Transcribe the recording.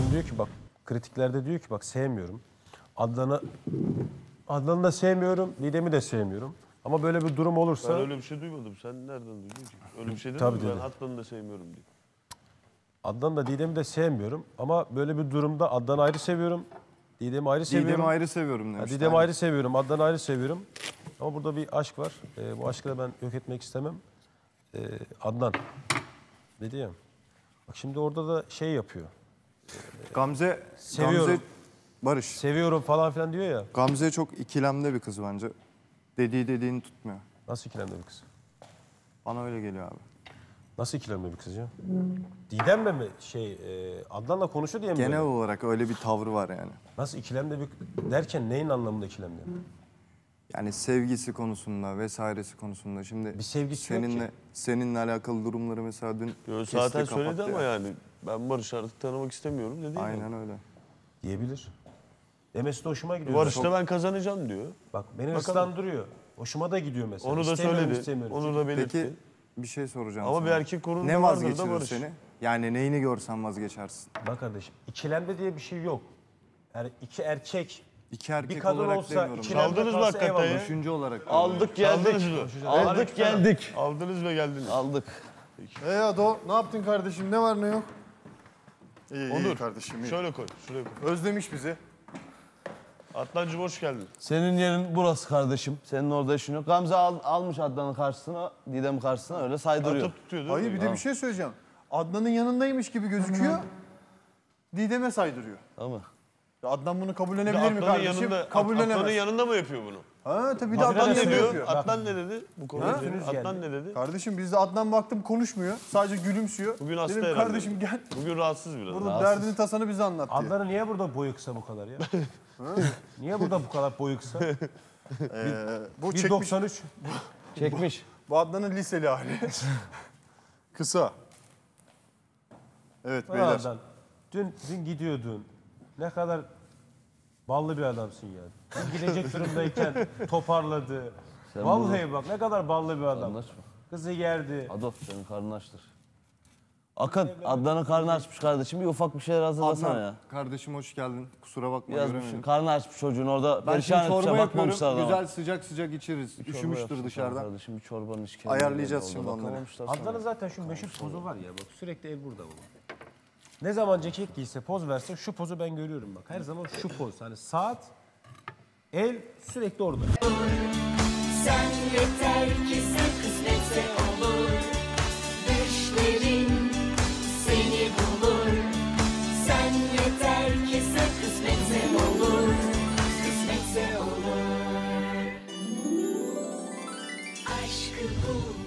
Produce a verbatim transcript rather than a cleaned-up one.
Adnan diyor ki bak kritiklerde diyor ki bak sevmiyorum. Adnan'ı Adnan'ı da sevmiyorum, Didem'i de sevmiyorum. Ama böyle bir durum olursa... Ben öyle bir şey duymadım. Sen nereden duydun ki? Öyle bir şey Tabii dedim mi? dedi. Ben Adnan'ı da sevmiyorum diye. Adnan da Didem'i de sevmiyorum. Ama böyle bir durumda Adnan'ı ayrı seviyorum. Didem'i ayrı seviyorum. Didem'i ayrı seviyorum demiş. Didem'i ayrı seviyorum, Adnan'ı ayrı seviyorum. Ama burada bir aşk var. Ee, bu aşkı da ben yok etmek istemem. Ee, Adnan dedi ya. Bak şimdi orada da şey yapıyor. Gamze, Seviyorum. Gamze Barış. Seviyorum falan filan diyor ya. Gamze çok ikilemde bir kız bence. Dediği dediğini tutmuyor. Nasıl ikilemde bir kız? Bana öyle geliyor abi. Nasıl ikilemde bir kız ya? Didem'le mi şey e, Adnan'la konuşuyor diye mi? Genel böyle? olarak öyle bir tavrı var yani. Nasıl ikilemde bir derken neyin anlamında ikilemde? Yani sevgisi konusunda vesairesi konusunda. Şimdi Bir sevgisi yok seninle ki. seninle alakalı durumları mesela dün Yo, kesti, zaten söyledi kapattı ama ya. yani ben Barış'ı artık tanımak istemiyorum dedi. Aynen öyle. Diyebilir. Demesi de hoşuma gidiyor. Barış'ta Çok- ben kazanacağım diyor. Bak beni Bakalım. ıslandırıyor. Hoşuma da gidiyor mesela. Onu da İstemiyorum, söyledi. istemiyorum. Onu da belirtti. Peki bir şey soracağım Ama sana. bir erkek konumunda Ne vardır da vazgeçirir Barış. seni? Yani neyini görsen vazgeçersin. Bak kardeşim ikilemde diye bir şey yok. Yani iki erkek İki erkek bir kadın olarak olsa demiyorum. ikilemde Çaldınız mı kalsa hakikaten eyvallah. ya? Düşünce olarak. Aldık geldik. Aldınız mı? Aldık geldik. Aldınız ve geldiniz. Aldık. Ee Ado, ne yaptın kardeşim? Ne var ne yok? İyi, iyi Onur, kardeşim, iyi. Şöyle koy, şuraya koy. Özlemiş bizi. Adnancığım hoş geldin. Senin yerin burası kardeşim. Senin orada işin yok. Gamze al, almış Adnan'ın karşısına, Didem'in karşısına öyle saydırıyor. Atıp tutuyor değil Hayır mi? bir de bir şey söyleyeceğim. Adnan'ın yanındaymış gibi gözüküyor. Didem'e saydırıyor. Tamam mı? Ya Adnan bunu Bir de kabullenebilir mi Adnan'ın kardeşim? yanında, Kabullenemez. Adnan'ın yanında mı yapıyor bunu? Ha tabii bir de Adnan Adnan'ın Adnan ne yanında diyor? yapıyor. Adnan ne dedi? Bu konuda Ha? dedi. Adnan ne dedi? Kardeşim biz de Adnan baktım konuşmuyor. Sadece gülümsüyor. Bugün hasta Dedim herhalde. kardeşim gel. Bugün rahatsız biraz. Burada Rahatsız. derdini tasanı bize anlat diye. Adnan'ın niye burada boyu kısa bu kadar ya? Niye burada bu kadar boyu kısa? Ee, bu bir çekmiş. doksan üç. Çekmiş. Bu Adnan'ın liseli hali. Kısa. Evet beyler. Adnan, dün, dün gidiyordun. Ne kadar ballı bir adamsın ya. Dün gidecek durumdayken toparladı. Sen Vallahi bak ne kadar ballı bir adam. Anlaşma. Kızı yerdi. Adolf senin karnını açtır. Akın, Adnan'ın karnını açmış kardeşim. Bir ufak bir şeyler hazırlasana Adnan, ya. kardeşim hoş geldin. Kusura bakma Biraz bir göremedim. şey, karnı açmış çocuğun orada. Ben Perişan şimdi etmişler, çorba bakmamışlar yapıyorum. adama. Güzel sıcak sıcak içeriz. Bir çorba Üşümüştür yapsın dışarıdan. sana Kardeşim bir çorbanın işkembesi. Ayarlayacağız şimdi onları. Bakamamışlar sana. Adnan'ın zaten şu meşhur pozu var ya bak sürekli el burada bunun. Ne zaman ceket giyse poz verse şu pozu ben görüyorum bak. Her zaman şu poz. Hani saat, el sürekli orada. Sen yeter ki sen kısmetse olur. Düşlerin seni bulur. Sen yeter ki sen kısmetse olur. Kısmetse olur. Aşkı bul.